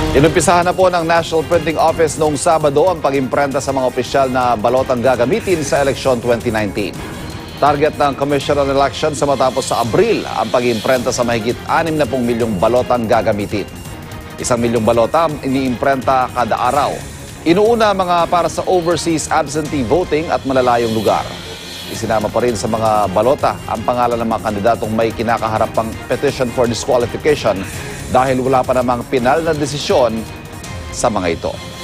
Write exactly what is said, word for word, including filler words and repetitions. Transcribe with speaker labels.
Speaker 1: Inumpisahan na po ng National Printing Office noong Sabado ang pag-imprenta sa mga opisyal na balotang gagamitin sa eleksyon twenty nineteen. Target ng Commission on Elections sa matapos sa Abril ang pag-imprenta sa mahigit anim na milyong balotang gagamitin. Isang milyong balota iniimprenta kada araw. Inuuna mga para sa overseas absentee voting at malalayong lugar. Isinama pa rin sa mga balota ang pangalan ng mga kandidatong may kinakaharap pang petition for disqualification dahil wala pa namang pinal na desisyon sa mga ito.